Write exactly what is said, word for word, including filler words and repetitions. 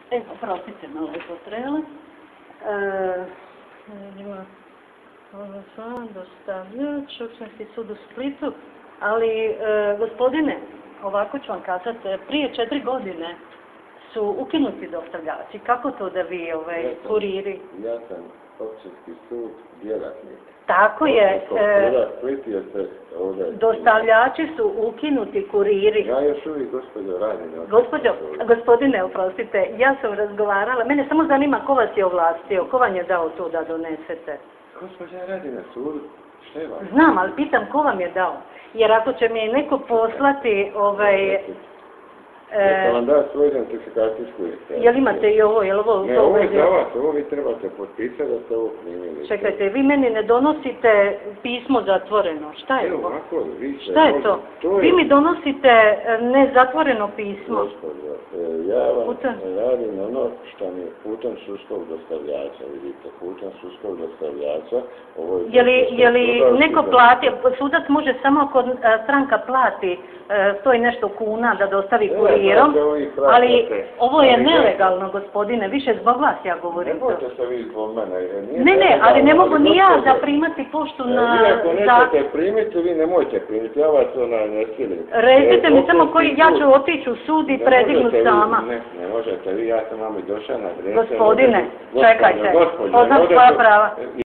E, oprostite, malo je potrela. E, vidimo, ovo sam dostavljač, Općinski sud u Splitu, ali, e, gospodine, ovako ću vam kazati, prije četiri godine su ukinuti dostavljači. Kako to da vi, ovaj, ja sam, kuriri? Ja sam Općinski sud djelatnik. Tako je. E, Split se ovdje. Dostavljači su ukinuti, kuriri. Ja još uvijek, gospođo, radim. Gospođo, gospodine, oprostite, ja sam razgovarala, mene samo zanima ko vas je ovlastio, ko vam je dao to da donesete? Gospođa, ja radim na sudu. Šta je vam? Znam, ali pitam ko vam je dao. Jer ako će mi neko poslati, ovaj... Jeste vam da svoju identifikacijsku listu? Jel imate i ovo, jel ovo... Ne, ovo je za vas, ovo vi trebate potpisati da ste ovo primili. Čekajte, vi meni ne donosite pismo zatvoreno, šta je ovo? to? Ovako, vi se... Šta je to? Vi mi donosite nezatvoreno pismo. Gospodo, ja vam radim ono što mi je putem sudskog dostavljača, vidite, putem sudskog dostavljača. Je li neko plati, sudac može samo ako stranka plati sto i nešto kuna da dostavi kurirom, ali ovo je nelegalno, gospodine, više zbog vas ja govorim. Ne bojte se vi zbog mene. Ne, ne, ali ne mogu ni ja da primati poštu na... Vi ako nećete primiti, vi nemojte primiti, ja vas ona ne silim. Recite mi samo koji, ja ću otići u sud i predignut sama. Ne, ne možete vi, ja sam vam i došao na adresu. Gospodine, čekajte, poznam svoja prava.